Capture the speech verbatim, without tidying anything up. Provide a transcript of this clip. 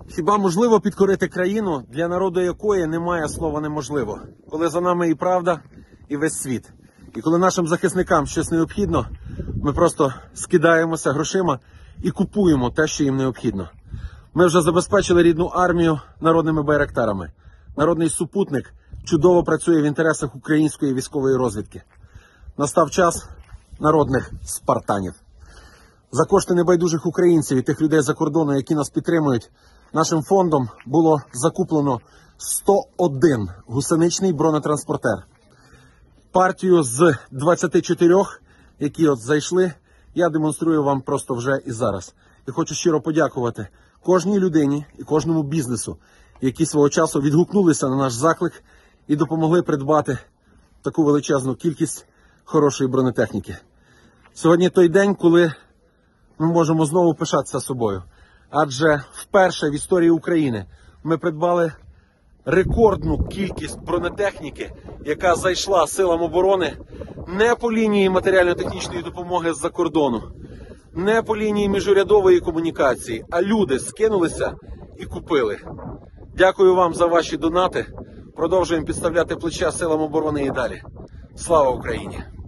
Хіба можливо підкорити країну, для народу якої немає слова неможливо? Коли за нами і правда, і весь світ. І коли нашим захисникам щось необхідно, ми просто скидаємося грошима і купуємо те, що їм необхідно. Ми вже забезпечили рідну армію народними байрактарами. Народний супутник чудово працює в інтересах української військової розвідки. Настав час народних спартанів. За кошти небайдужих українців і тих людей за кордону, які нас підтримують, нашим фондом було закуплено сто один гусеничний бронетранспортер. Партію з двадцяти чотирьох, які от зайшли, я демонструю вам просто вже і зараз. І хочу щиро подякувати кожній людині і кожному бізнесу, які свого часу відгукнулися на наш заклик і допомогли придбати таку величезну кількість хорошої бронетехніки. Сьогодні той день, коли ми можемо знову пишатися собою. Адже вперше в історії України ми придбали рекордну кількість бронетехніки, яка зайшла силам оборони не по лінії матеріально-технічної допомоги з-за кордону, не по лінії міжурядової комунікації, а люди скинулися і купили. Дякую вам за ваші донати. Продовжуємо підставляти плече силам оборони і далі. Слава Україні!